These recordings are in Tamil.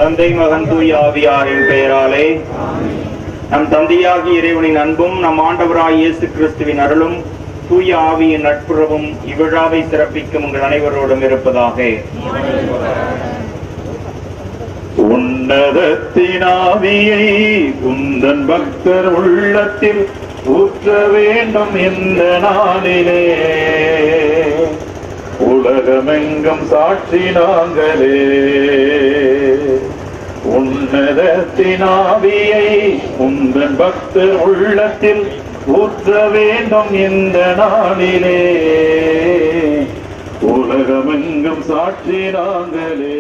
தந்தை மகன் தூய ஆவியாரின் பெயராலே. நம் தந்தையாகிய இறைவனின் அன்பும் நம் ஆண்டவராய் இயேசு கிறிஸ்துவின் அருளும் தூய ஆவியின் நட்புறவும் இவ்விழாவை சிறப்பிக்கும் உங்கள் அனைவரோடும் இருப்பதாக. உன்னதத்தின் ஆவியை உந்தன் பக்தர் உள்ளத்தில் ஊற்ற வேண்டும் இந்த நாளிலே, உலகமெங்கும் சாட்சி நாங்களே. உன்னதத்தின் ஆவியை உந்தன் பக்தர் உள்ளத்தில் ஊற்ற வேண்டும் இந்த நாளிலே, உலகமெங்கும் சாட்சி நாங்களே.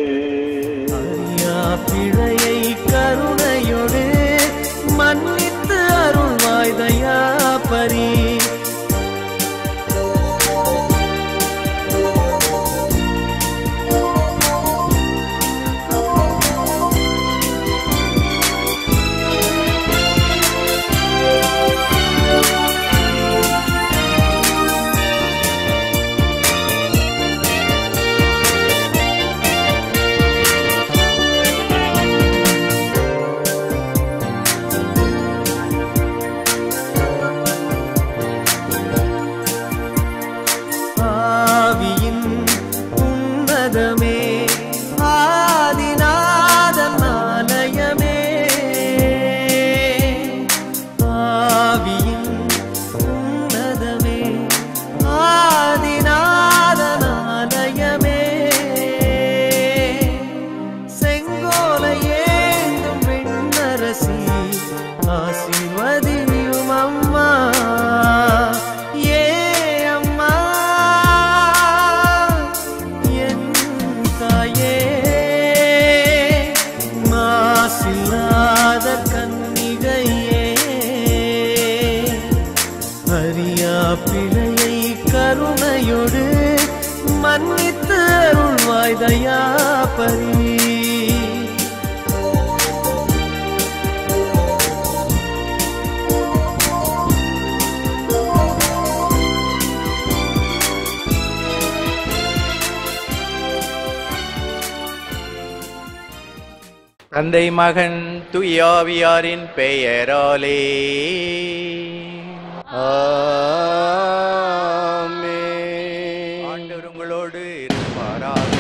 பிழையை கருணையோடு மன்னித்து அருள்வாய் தயாபரி. பிழையை கருணையோடு மன்னித்து அருள்வாய் தயாபரி. தந்தை மகன் தூய ஆவியாரின் பெயராலே. ஆமென். ஆண்டவர் உங்களோடு இருப்பாராக.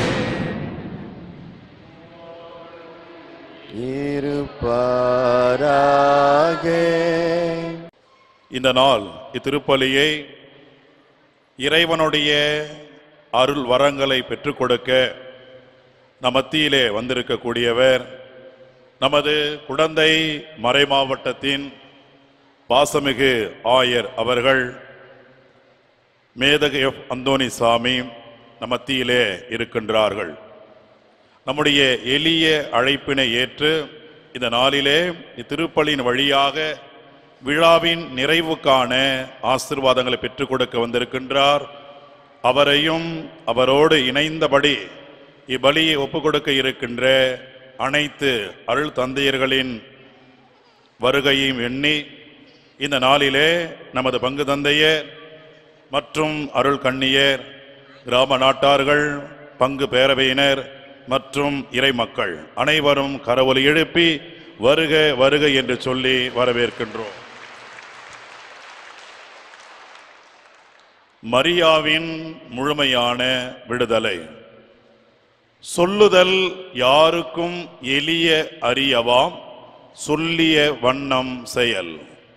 இந்த நாள் இத்திருப்பலியை இறைவனுடைய அருள் வரங்களை பெற்றுக் கொடுக்க நம் மத்தியிலே வந்திருக்கக்கூடியவர் நமது குடந்தை மறைமாவட்டத்தின் பாசமிகு ஆயர் அவர்கள். மேதகு எஃப் அந்தோணிசாமி நம் மத்தியிலே இருக்கின்றார்கள். நம்முடைய எளிய அழைப்பினை ஏற்று இந்த நாளிலே இத்திருப்பலியின் வழியாக விழாவின் நிறைவுக்கான ஆசீர்வாதங்களை பெற்றுக் கொடுக்க வந்திருக்கின்றார். அவரையும் அவரோடு இணைந்தபடி இப்பலியை ஒப்புக் கொடுக்க இருக்கின்ற அனைத்து அருள் தந்தையர்களின் வருகையையும் எண்ணி இந்த நாளிலே நமது பங்கு தந்தையர் மற்றும் அருள் கண்ணியர், கிராம நாட்டார்கள், பங்கு பேரவையினர் மற்றும் இறை மக்கள் அனைவரும் கரவொலி எழுப்பி வருக வருக என்று சொல்லி வரவேற்கின்றோம். மரியாவின் முழுமையான விடுதலை. சொல்லுதல் யாருக்கும் எளிய அறியவாம், சொல்லிய வண்ணம் செயல்.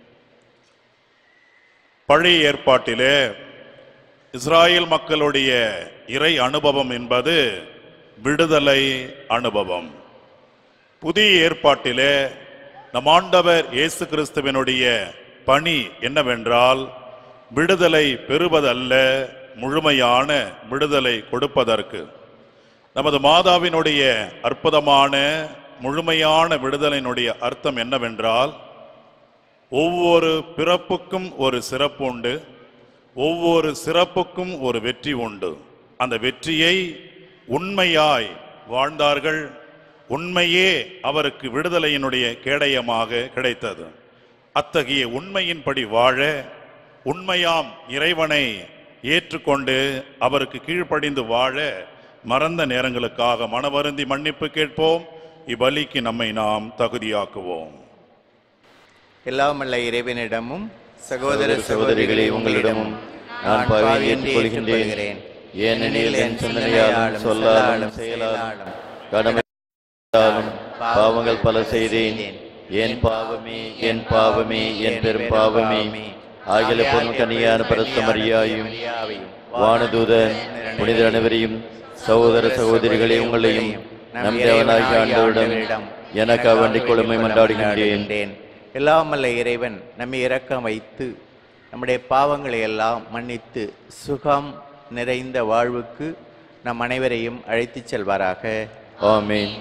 பழைய ஏற்பாட்டிலே இஸ்ராயேல் மக்களுடைய இறை அனுபவம் என்பது விடுதலை அனுபவம். புதிய ஏற்பாட்டிலே நம் ஆண்டவர் இயேசு கிறிஸ்துவினுடைய பணி என்னவென்றால் விடுதலை பெறுவதல்ல, முழுமையான விடுதலை கொடுப்பதற்கு. நமது மாதாவினுடைய அற்புதமான முழுமையான விடுதலையினுடைய அர்த்தம் என்னவென்றால் ஒவ்வொரு பிறப்புக்கும் ஒரு சிறப்பு உண்டு, ஒவ்வொரு சிறப்புக்கும் ஒரு வெற்றி உண்டு. அந்த வெற்றியை உண்மையாய் வாழ்ந்தார்கள். உண்மையே அவருக்கு விடுதலையினுடைய கேடயமாக கிடைத்தது. அத்தகைய உண்மையின்படி வாழ, உண்மையாம் இறைவனை ஏற்றுக்கொண்டு அவருக்கு கீழ்ப்படிந்து வாழ மறந்த நேரங்களுக்காக மனவருந்தி மன்னிப்பு கேட்போம். இப்பலிக்கு நம்மை நாம் தகுதியாக்குவோம். எல்லாம் வல்ல இறைவனிடமும் சகோதர சகோதரிகளே உங்களிடமும் நான் பாவியை ஏற்றுக்கொள்கின்றேன். ஏனெனில் என் சிந்தனையாலும் சொல்லாலும் செயலாலும் கடமையாலும் பாவங்கள் பல செய்தேன். என் பாவமே என் பாவமே என் பெரும் பாவமே. ஆகிய பொருள் கனியான பரிசுத்த மரியாயும் வானதூதன் புனிதர் அனைவரையும் சகோதர சகோதரிகளே உங்களையும் நம் தேவனாகிய ஆண்டவரிடம் எனக்கு வேண்டிக் கொள்ளுமை மன்றாடுகின்றேன். எல்லாம் வல்ல இறைவன் நம்மை இரக்கம் வைத்து நம்முடைய பாவங்களை எல்லாம் மன்னித்து சுகம் நிறைந்த வாழ்வுக்கு நம் அனைவரையும் அழைத்துச் செல்வாராக. ஆமென்.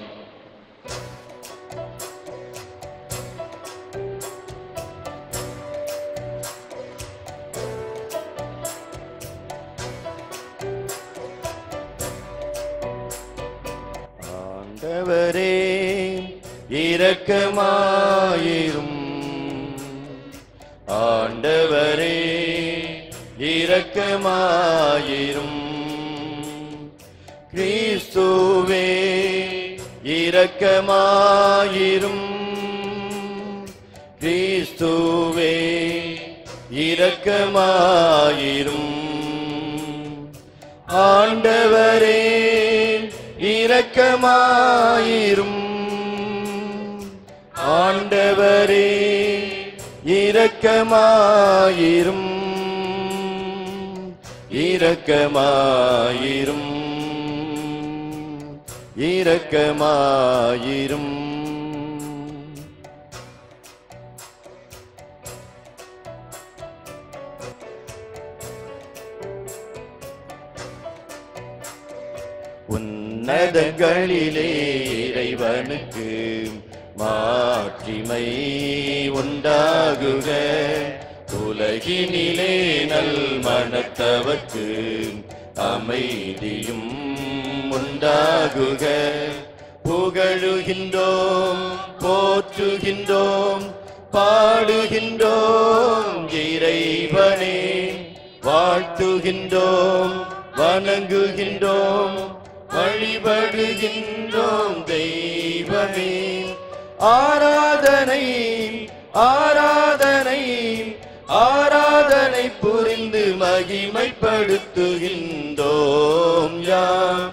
ஆண்டவரே இரக்கமாயிரும். ஆண்டவரே இரக்கமாயிரும். கிறிஸ்துவே இரக்கமாயிரும். கிறிஸ்துவே இரக்கமாயிரும். ஆண்டவரே இரக்கமாயிரும். ஆண்டவரே இரக்கமாயிரும். இரக்கமாயிரும். இரக்கமாயிரும். உன்னதங்களிலே இறைவனுக்கு மாட்சிமை உண்டாகுக. உலகினிலே நல் மனத்தவர்க்கு அமைதியும் உண்டாகுக. புகழுகின்றோம் போற்றுகின்றோம் பாடுகின்றோம் இறைவனே. வாழ்த்துகின்றோம் வணங்குகின்றோம் வழிபடுகின்றோம் தெய்வமே. ஆராதனை ஆராதனை ஆராதனை புரிந்து மகிமைப்படுத்துகின்றோம் யாம்.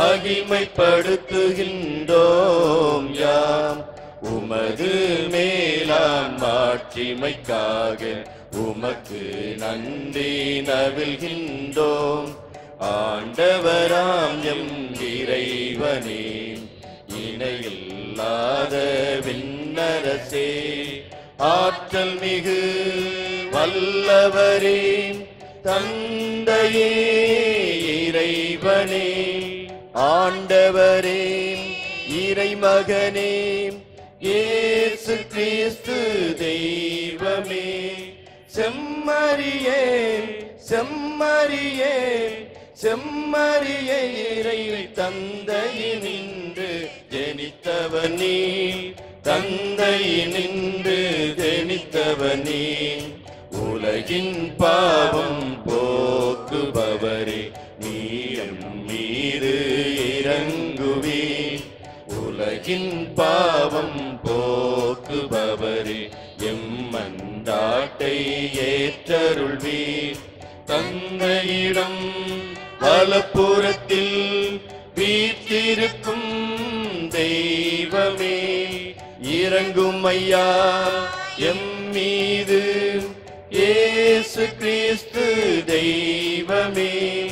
மகிமைப்படுத்துகின்றோம் யாம். உமது மேலான் மாட்சிமைக்காக உமக்கு நன்றி நவில்கின்றோம். ஆண்டவராம் எம் இறைவனே இணையில்லாத விண்ணரசே. ஆற்றல் மிகு வல்லவரே தந்தையே இறைவனே. ஆண்டவரே இறைமகனே இயேசு கிறிஸ்து தெய்வமே. செம்மறியே செம்மறியே செம்மறியே இறை தந்தையினின்று ஜெனித்தவனே. தந்தையினின்று ஜெனித்தவனே. உலகின் பாவம் போக்குபவரே நீயம் மீது இறங்குவே. உலகின் பாவம் போக்குபவரே எம்மன்றாட்டை ஏற்றருள்வீர். தந்தையிடம் வலப்புறத்தில் வீற்றிருக்கும் தெய்வமே இறங்கும் ஐயா எம் மீது. இயேசு கிறிஸ்து தெய்வமே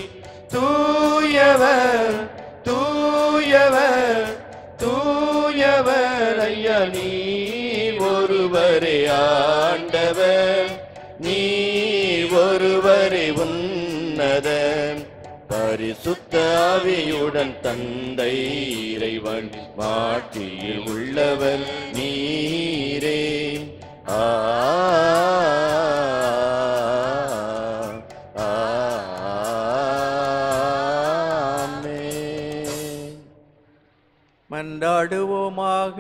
தூயவர் தூயவர் தூயவர் ஐயா நீ ஒருவரே ஆண்டவர். நீ ஒருவரே உன்னத பரிசுத்த ஆவியுடன் தந்தை இறைவன் மாட்சியில் உள்ளவர் நீரே. மன்றாடுவோமாக.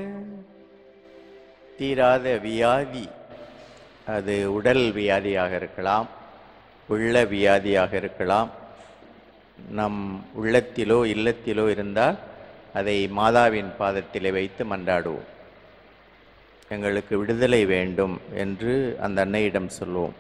தீராத வியாதி, அது உடல் வியாதியாக இருக்கலாம், உள்ள வியாதியாக இருக்கலாம், நம் உள்ளத்திலோ இல்லத்திலோ இருந்தால் அதை மாதாவின் பாதத்திலே வைத்து மன்றாடுவோம். எங்களுக்கு விடுதலை வேண்டும் என்று அந்த அன்னையிடம் சொல்லுவோம்.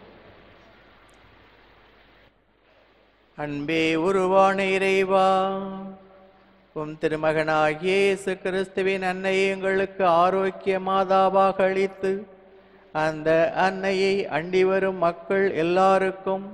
அன்பே உருவான இறைவா, உம் திருமகனாகிய இயேசு கிறிஸ்துவின் அன்னையை எங்களுக்கு ஆரோக்கிய மாதாவாக அளித்து அந்த அன்னையை அண்டி வரும் மக்கள் எல்லாருக்கும்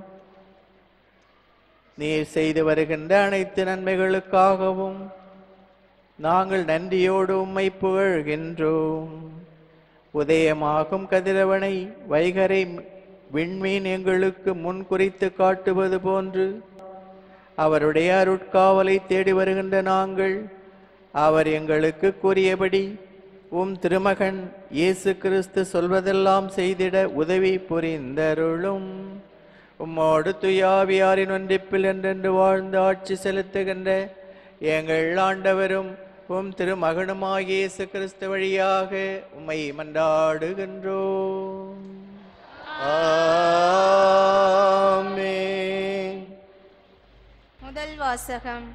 நீர் செய்து வருகின்ற அனைத்து நன்மைகளுக்காகவும் நாங்கள் நன்றியோடு உம்மை புகழ்கின்றோம். உதயமாகும் கதிரவனை வைகரை விண்மீன் எங்களுக்கு முன் குறித்து காட்டுவது போன்று அவருடைய அருட்காவலை தேடி வருகின்ற நாங்கள் அவர் எங்களுக்கு கூறியபடி உம் திருமகன் இயேசு கிறிஸ்து சொல்வதெல்லாம் செய்திட உதவி புரிந்தருளும். உம்மோடு துயாவியாரின் ஒன்றிப்பில் என்றென்று வாழ்ந்து ஆட்சி செலுத்துகின்ற எங்கள் ஆண்டவரும் உம் திருமகனுமாகிய இயேசு கிறிஸ்து வழியாக உம்மை மன்றாடுகின்றோம். ஆமென். முதல் வாசகம்.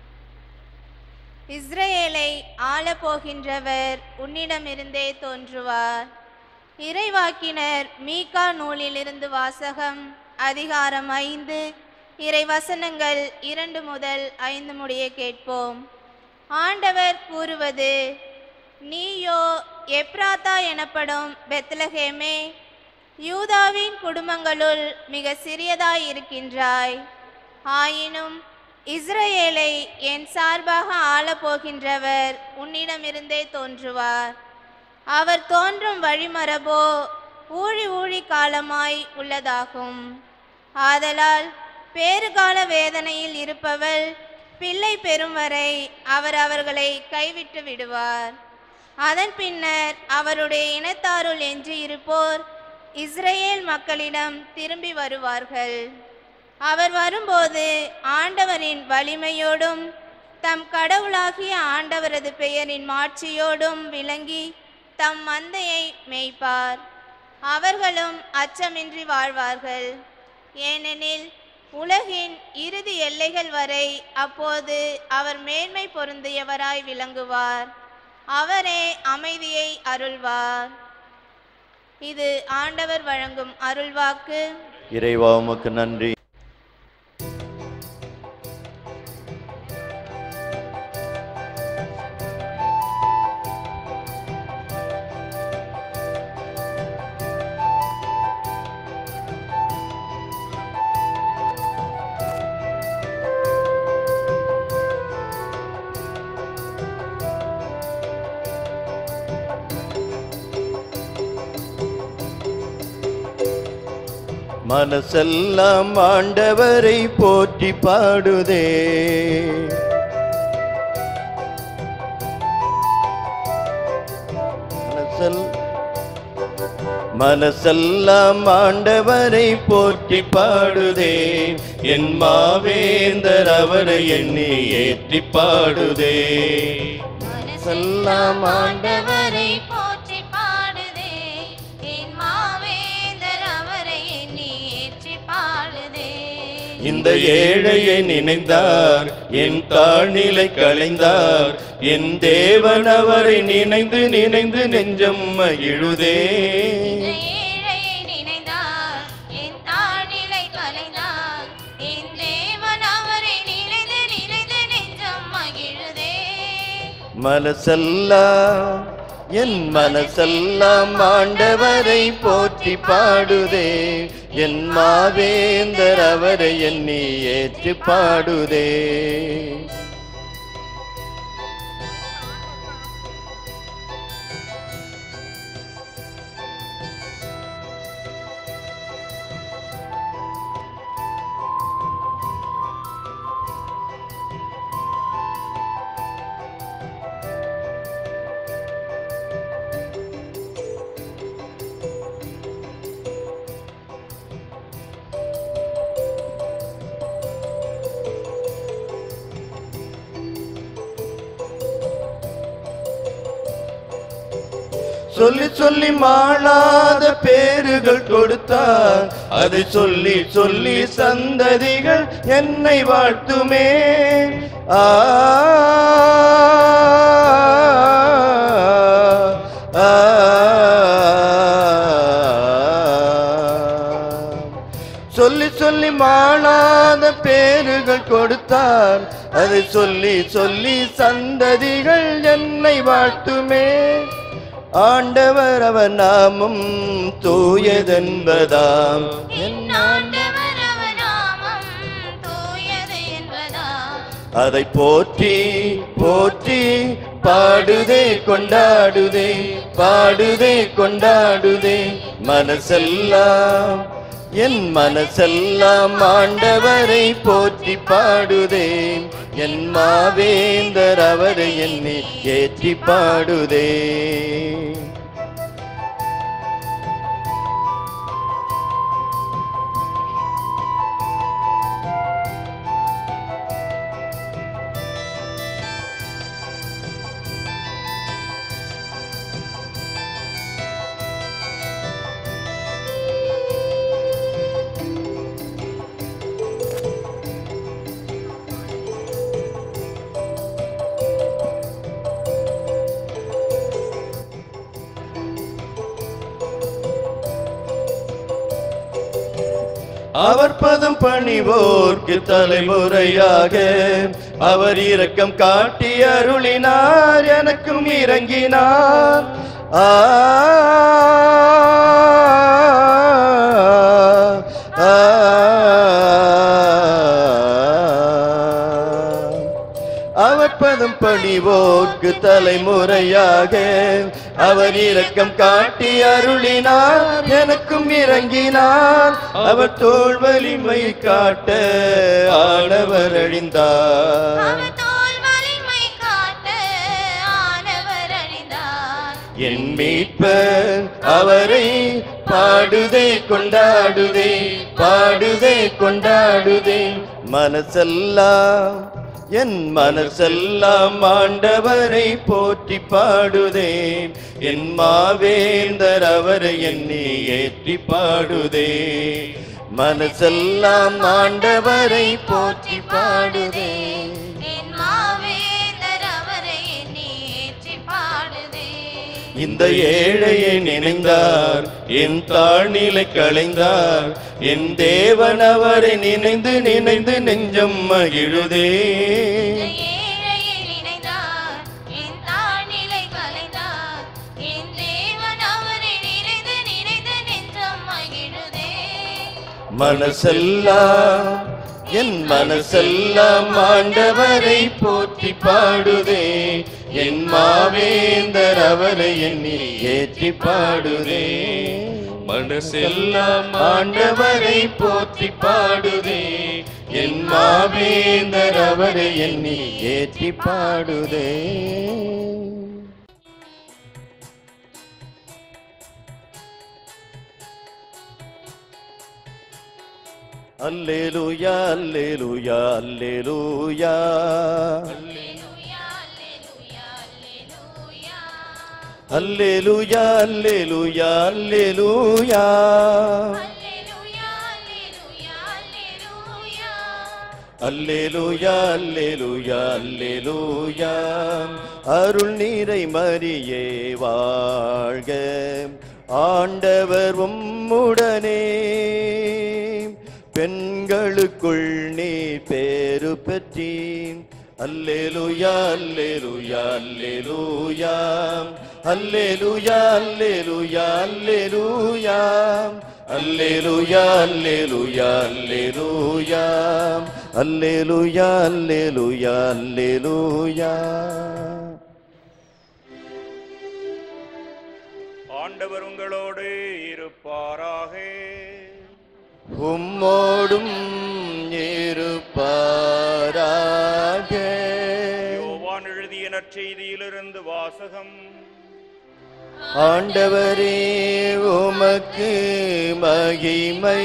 இஸ்ரவேலை ஆளப்போகின்றவர் உன்னிடமிருந்தே தோன்றுவார். இறைவாக்கினர் மீகா நூலிலிருந்து வாசகம். அதிகாரம் 5 இறைவசனங்கள் 2 முதல் 5 முடிய கேட்போம். ஆண்டவர் கூறுவது: நீயோ எப்ராத்தா எனப்படும் பெத்லகேமே, யூதாவின் குடும்பங்களுள் மிக சிறியதாய் இருக்கின்றாய். ஆயினும் இஸ்ரவேலை என் சார்பாக ஆளப்போகின்றவர் உன்னிடமிருந்தே தோன்றுவார். அவர் தோன்றும் வழிமரபோ ஊழி ஊழி காலமாய் உள்ளதாகும். ஆதலால் பேறுகால வேதனையில் இருப்பவள் பிள்ளை பெறும் வரை அவர் அவர்களை கைவிட்டு விடுவார். அதன் பின்னர் அவருடைய இனத்தாருள் எஞ்சியிருப்போர் இஸ்ரவேல் மக்களிடம் திரும்பி வருவார்கள். அவர் வரும்போது ஆண்டவரின் வலிமையோடும் தம் கடவுளாகிய ஆண்டவரது பெயரின் மாட்சியோடும் விளங்கி தம் மந்தையை மேய்ப்பார். அவர்களும் அச்சமின்றி வாழ்வார்கள். ஏனெனில் உலகின் இறுதி எல்லைகள் வரை அப்போது அவர் மேன்மை பொருந்தியவராய் விளங்குவார். அவரே அமைதியை அருள்வார். இது ஆண்டவர் வழங்கும் அருள்வாக்கு. இறைவா உமக்கு நன்றி. மனசெல்லாம் ஆண்டவரை போற்றி பாடுதே. மனசெல்லாம் ஆண்டவரை போற்றி பாடுதே. என் மாவேந்தர் அவரை எண்ணி ஏற்றி பாடுதே. மனசெல்லாம் ஆண்டவரை போற்றி பாடுதே. என் மாவேந்தர் அவரை எண்ணி ஏற்றி பாடுதே. இந்த ஏழையை நினைந்தார், என் தாழ்நிலை களைந்தார். என் தேவன் அவரை நினைந்து நினைந்து நெஞ்சம் மகிழுதே. ஏழையை நினைந்தார், என் தாழ்நிலை களைந்தார். என் தேவன் அவரை நினைந்து நினைந்து நெஞ்சம் மகிழுதே. மனசெல்லாம் என் மனசெல்லாம் ஆண்டவரை போற்றி பாடுதே. என் மாவேந்தர் அவரை எண்ணி ஏற்றி பாடுதே. சொல்லி சொல்லி மாளாத பேறுகள் கொடுத்தார். அதை சொல்லி சொல்லி சந்ததிகள் என்னை வாழ்த்துமே. சொல்லி சொல்லி மாளாத பேறுகள் கொடுத்தார். அதை சொல்லி சொல்லி சந்ததிகள் என்னை வாழ்த்துமே. ஆண்டவர் அவர் நாமம் தூயதென்பதாம். என் ஆண்டவர் அவர் நாமம் தூயது என்பதாம். அதை போற்றி போற்றி பாடுதே கொண்டாடுதே பாடுதே கொண்டாடுதே மனசெல்லாம் என் மனசெல்லாம் ஆண்டவரை போற்றி பாடுதே. என் மாவேந்தர் அவரை என்னை ஏற்றி பாடுதே. அவர் பதம் பணிவோர்க்கு தலைமுறையாக அவர் இரக்கம் காட்டி அருளினார். எனக்கும் இறங்கினார். அவர் பதம் பணிவோர்க்கு தலைமுறையாக அவர் இரக்கம் காட்டி அருளினார். எனக்கும் இறங்கினார். அவர் தோள் வலிமை காட்ட ஆனவர் அழிந்தார். அவர் தோள் வலிமை காட்ட ஆனவர் அழிந்தார். என் மீட்பர் அவரை பாடுதே கொண்டாடுதே பாடுதே கொண்டாடுதே மனசெல்லாம் என் மனசெல்லாம் ஆண்டவரை போற்றி பாடுதே. என் மாவேந்தர் அவரை என்னை ஏற்றி பாடுதே. மனசெல்லாம் ஆண்டவரை போற்றி பாடுதே. என் மாவேந்தர் அவரை என்னை ஏற்றி பாடுதே. இந்த ஏழையை நினைந்தார். என் தாழ்நிலை களைந்தார். என் தேவன் அவரை நினைந்து நினைந்து நெஞ்சம் மகிழுதே. ஏழையை நினைந்தார். என் தாழ்நிலை களைந்தார். என் தேவன் அவரை நினைந்து நினைந்து நெஞ்சம் மகிழுதே. மனசெல்லாம் என் மனசெல்லாம் ஆண்டவரை போற்றி பாடுதே. என் மாவேந்தர் அவரை என்னை ஏற்றி பாடுதே. மனசெல்லாம் ஆண்டவரை போற்றி பாடுதே. என் மாவேந்தர் அவரை என்னை ஏற்றி பாடுதே. அல்லேலூயா அல்லேலூயா அல்லேலூயா அல்லேலூயா அல்லேலூயா அல்லேலூயா அல்லேலூயா அல்லேலூயா அல்லேலூயா. அருள் நீரை மரியே வாழ்க. ஆண்டவர் உம்முடனே. பெண்களுக்குள் நீ பேரு பெற்றீர். அல்லேலூயா அல்லேலூயா அல்லேலூயா அல்லேலூயா அல்லேலூயா அல்லேலூயா அல்லேலூயா அல்லேலூயா அல்லேலூயா அல்லேலூயா அல்லேலூயா அல்லேலூயா. ஆண்டவர் உங்களோடு இருப்பாராக. உம்மோடும் இருப்பாராக. யோவான் எழுதிய நற்செய்தியிலிருந்து வாசகம். ஆண்டவரே உமக்கு மகிமை.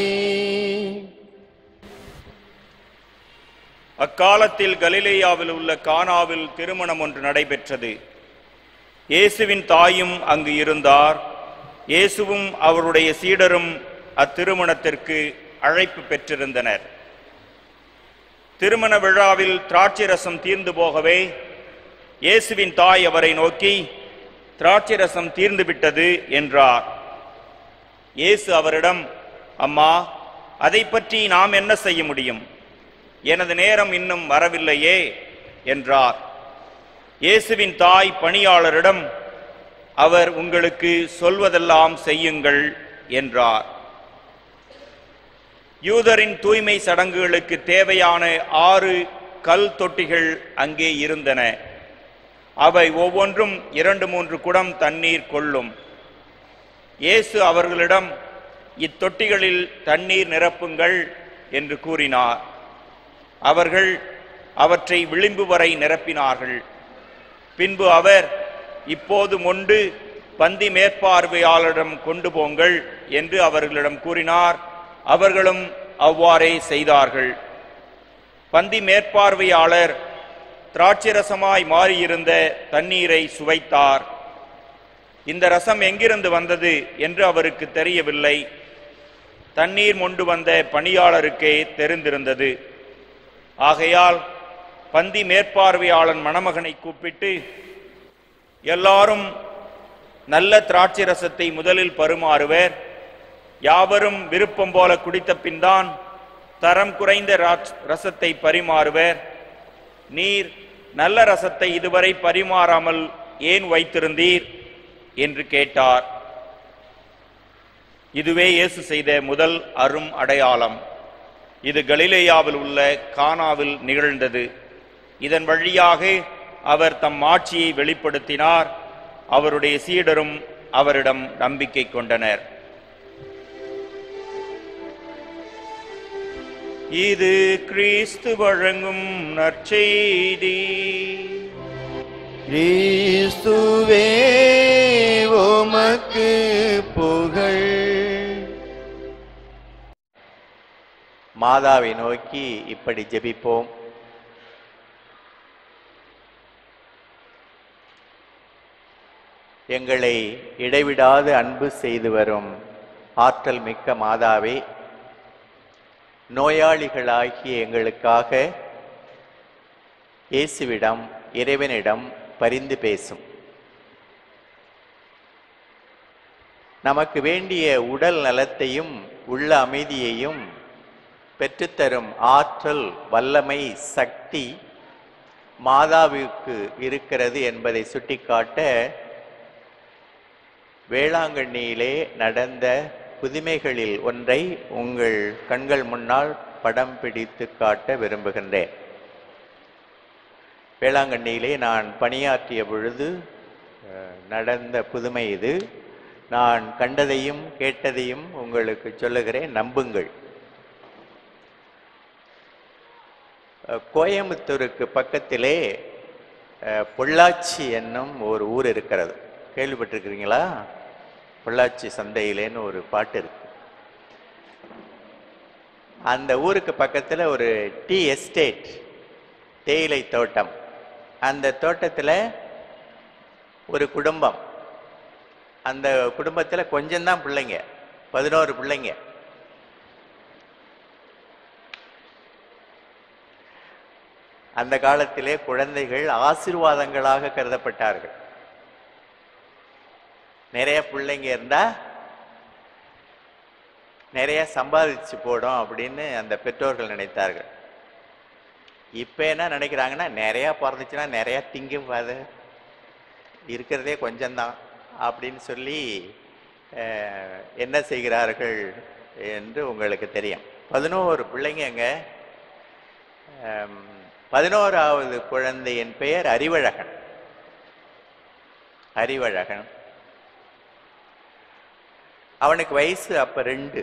அக்காலத்தில் கலிலேயாவில் உள்ள கானாவில் திருமணம் ஒன்று நடைபெற்றது. இயேசுவின் தாயும் அங்கு இருந்தார். இயேசுவும் அவருடைய சீடரும் அத்திருமணத்திற்கு அழைப்பு பெற்றிருந்தனர். திருமண விழாவில் திராட்சை ரசம் தீர்ந்து போகவே இயேசுவின் தாய் அவரை நோக்கி, திராட்சை ரசம் தீர்ந்து விட்டது என்றார். இயேசு அவரிடம், அம்மா, அதை பற்றி நாம் என்ன செய்ய முடியும்? எனது நேரம் இன்னும் வரவில்லையே என்றார். இயேசுவின் தாய் பணியாளரிடம், அவர் உங்களுக்கு சொல்வதெல்லாம் செய்யுங்கள் என்றார். யூதரின் தூய்மை சடங்குகளுக்கு தேவையான 6 கல் தொட்டிகள் அங்கே இருந்தன. அவை ஒவ்வொன்றும் 2-3 குடம் தண்ணீர் கொள்ளும். இயேசு அவர்களிடம், இத்தொட்டிகளில் தண்ணீர் நிரப்புங்கள் என்று கூறினார். அவர்கள் அவற்றை விளிம்பு வரை நிரப்பினார்கள். பின்பு அவர், இப்போது மொண்டு பந்தி மேற்பார்வையாளரிடம் கொண்டு போங்கள் என்று அவர்களிடம் கூறினார். அவர்களும் அவ்வாறே செய்தார்கள். பந்தி மேற்பார்வையாளர் திராட்சரசமாய் மாறியிருந்த தண்ணீரை சுவைத்தார். இந்த ரசம் எங்கிருந்து வந்தது என்று அவருக்கு தெரியவில்லை. தண்ணீர் மொண்டு வந்த பணியாளருக்கே தெரிந்திருந்தது. ஆகையால் பந்தி மேற்பார்வையாளன் மணமகனை கூப்பிட்டு, எல்லாரும் நல்ல திராட்சை ரசத்தை முதலில் பருமாறுவர். யாவரும் விருப்பம் போல குடித்த பின்தான் தரம் குறைந்த ரசத்தை பரிமாறுவர். நீர் நல்ல ரசத்தை இதுவரை பரிமாறாமல் ஏன் வைத்திருந்தீர் என்று கேட்டார். இதுவே இயேசு செய்த முதல் அரும் அடையாளம். இது கலிலேயாவில் உள்ள கானாவில் நிகழ்ந்தது. இதன் வழியாக அவர் தம் ஆட்சியை வெளிப்படுத்தினார். அவருடைய சீடரும் அவரிடம் நம்பிக்கை கொண்டனர். இது கிறிஸ்து வழங்கும் நற்செய்தி. கிறிஸ்துவே உமக்கு புகழ். மாதாவை நோக்கி இப்படி ஜெபிப்போம். எங்களை இடைவிடாது அன்பு செய்து வரும் ஆற்றல் மிக்க மாதாவே, நோயாளிகளாகிய எங்களுக்காக இயேசுவிடம், இறைவனிடம் பரிந்து பேசும். நமக்கு வேண்டிய உடல் நலத்தையும் உள்ள அமைதியையும் பெற்றுத்தரும் ஆற்றல், வல்லமை, சக்தி மாதாவுக்கு இருக்கிறது என்பதை சுட்டிக்காட்ட வேளாங்கண்ணியிலே நடந்த புதுமைகளில் ஒன்றை உங்கள் கண்கள் முன்னால் படம் பிடித்து காட்ட விரும்புகின்றேன். வேளாங்கண்ணியிலே நான் பணியாற்றிய பொழுது நடந்த புதுமை இது. நான் கண்டதையும் கேட்டதையும் உங்களுக்கு சொல்லுகிறேன், நம்புங்கள். கோயம்புத்தூருக்கு பக்கத்திலே பொள்ளாச்சி என்னும் ஒரு ஊர் இருக்கிறது. கேள்விப்பட்டிருக்கிறீங்களா? பொள்ளாச்சி சந்தையிலேன்னு ஒரு பாட்டு இருக்கு. அந்த ஊருக்கு பக்கத்தில் ஒரு டீ எஸ்டேட், தேயிலை தோட்டம். அந்த தோட்டத்தில் ஒரு குடும்பம். அந்த குடும்பத்தில் கொஞ்சம்தான் பிள்ளைங்க, 11 பிள்ளைங்க. அந்த காலத்திலே குழந்தைகள் ஆசீர்வாதங்களாக கருதப்பட்டார்கள். நிறைய பிள்ளைங்க இருந்தா நிறைய சம்பாதிச்சு போடும் அப்படின்னு அந்த பெற்றோர்கள் நினைத்தார்கள். இப்ப என்ன நினைக்கிறாங்கன்னா, நிறைய பிறந்துச்சுன்னா நிறைய திங்கும், அது இருக்கிறதே கொஞ்சம்தான் அப்படின்னு சொல்லி என்ன செய்கிறார்கள் என்று உங்களுக்கு தெரியும். 11 பிள்ளைங்க. 11வது குழந்தையின் பெயர் அறிவழகன். அறிவழகன். அவனுக்கு வயசு அப்ப 2.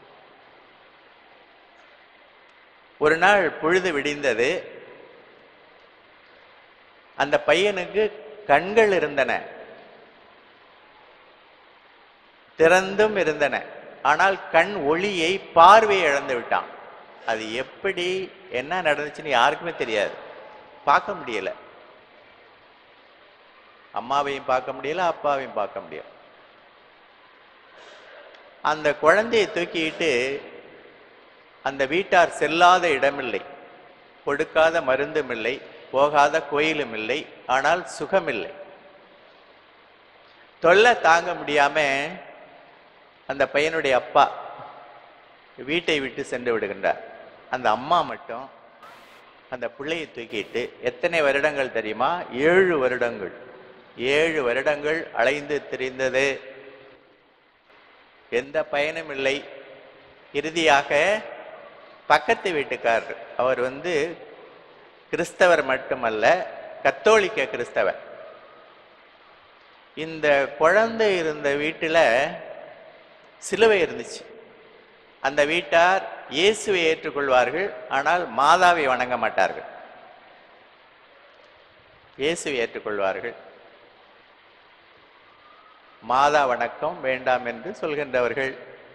ஒரு நாள் பொழுது விடிந்தது. அந்த பையனுக்கு கண்கள் இருந்தன, திறந்தும் இருந்தன. ஆனால் கண் ஒளியை, பார்வையை இழந்து விட்டான். அது எப்படி என்ன நடந்துச்சுன்னு யாருக்குமே தெரியாது. பார்க்க முடியல, அம்மாவையும் பார்க்க முடியல, அப்பாவையும் பார்க்க முடியல. அந்த குழந்தையை தூக்கிட்டு அந்த வீட்டார் செல்லாத இடமில்லை, கொடுக்காத மருந்தும் இல்லை, போகாத கோயிலும் இல்லை, ஆனால் சுகமில்லை. தொல்லை தாங்க முடியாம அந்த பையனுடைய அப்பா வீட்டை விட்டு சென்று விடுகின்றார். அந்த அம்மா மட்டும் அந்த பிள்ளையை தூக்கிட்டு எத்தனை வருடங்கள் தெரியுமா? 7 வருடங்கள். 7 வருடங்கள் அலைந்து திரிந்தது, எந்த பயனும் இல்லை. இறுதியாக பக்கத்து வீட்டுக்காரர், அவர் கிறிஸ்தவர் மட்டுமல்ல, கத்தோலிக்க கிறிஸ்தவர். இந்த குழந்தை இருந்த வீட்டில் சிலுவை இருந்துச்சு. அந்த வீட்டார் இயேசுவை ஏற்றுக்கொள்வார்கள், ஆனால் மாதாவை வணங்க மாட்டார்கள். இயேசுவை ஏற்றுக்கொள்வார்கள், மாதா வணக்கம் வேண்டாம் என்று சொல்கின்றவர்கள்.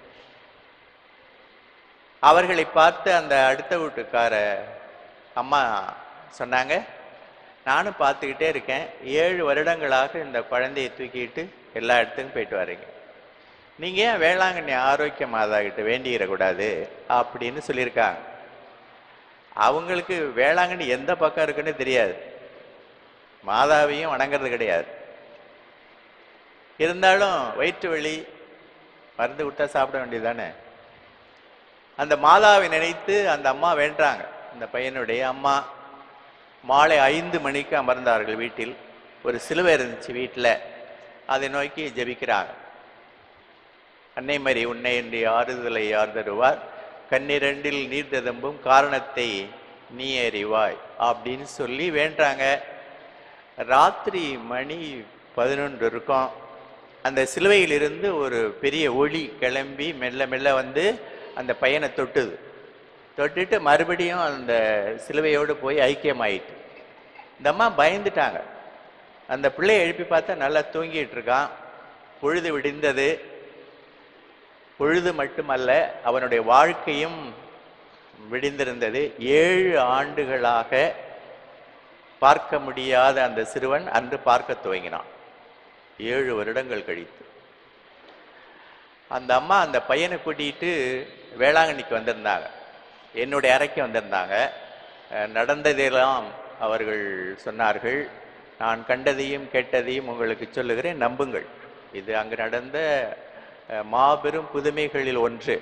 அவர்களை பார்த்து அந்த அடுத்த வீட்டுக்கார அம்மா சொன்னாங்க, நானும் பார்த்துக்கிட்டே இருக்கேன், 7 வருடங்களாக இந்த குழந்தையை தூக்கிட்டு எல்லா இடத்துக்கும் போயிட்டு வரீங்க, நீங்க ஏன் வேளாங்கண்ணி ஆரோக்கிய மாதா கிட்ட வேண்டிக்கிறக்கூடாது அப்படின்னு சொல்லியிருக்காங்க. அவங்களுக்கு வேளாங்கண்ணி எந்த பக்கம் இருக்குன்னு தெரியாது, மாதாவையும் வணங்குறது கிடையாது. இருந்தாலும் வயிற்று வலி மருந்து விட்டா சாப்பிட வேண்டியதுதானே. அந்த மாதாவை நினைத்து அந்த அம்மா வேண்டாங்க. அந்த பையனுடைய அம்மா மாலை 5 மணிக்கு அமர்ந்தார்கள். வீட்டில் ஒரு சிலுவை இருந்துச்சு வீட்டில், அதை நோக்கி ஜெபிக்கிறாங்க. அன்னை மரி உன்னை என்று ஆறுதலை யார் தருவார், கண்ணிரண்டில் நீர் ததும்பும் காரணத்தை நீ அறிவாய் அப்படின்னு சொல்லி வேண்டாங்க. ராத்திரி மணி 11 இருக்கும். அந்த சிலுவையிலிருந்து ஒரு பெரிய ஒளி கிளம்பி மெல்ல மெல்ல அந்த பையனை தொட்டுட்டு மறுபடியும் அந்த சிலுவையோடு போய் ஐக்கியமாயிட்டு. இந்த அம்மா பயந்துட்டாங்க. அந்த பிள்ளையை எழுப்பி பார்த்தா நல்லா தூங்கிட்டு இருக்கான். பொழுது விடிந்தது. பொழுது மட்டுமல்ல, அவனுடைய வாழ்க்கையும் விடிந்திருந்தது. 7 ஆண்டுகளாக பார்க்க முடியாத அந்த சிறுவன் அன்று பார்க்க துவங்கினான். 7 வருடங்கள் கழித்து அந்த அம்மா அந்த பையனை கூட்டிட்டு வேளாங்கண்ணிக்கு வந்திருந்தாங்க, என்னுடைய அறைக்கு வந்திருந்தாங்க. நடந்ததெல்லாம் அவர்கள் சொன்னார்கள். நான் கண்டதையும் கேட்டதையும் உங்களுக்கு சொல்லுகிறேன், நம்புங்கள். இது அங்கு நடந்த மாபெரும் புதுமைகளில் ஒன்று.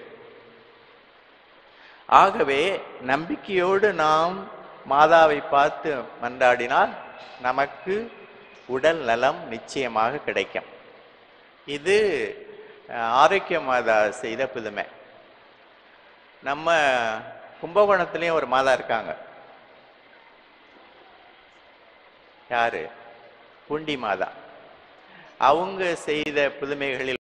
ஆகவே நம்பிக்கையோடு நாம் மாதாவை பார்த்து மன்றாடினால் நமக்கு உடல் நலம் நிச்சயமாக கிடைக்கும். இது ஆரோக்கிய மாதா செய்த புதுமை. நம்ம கும்பகோணத்துலேயும் ஒரு மாதா இருக்காங்க. யாரு? பூண்டி மாதா. அவங்க செய்த புதுமைகளில்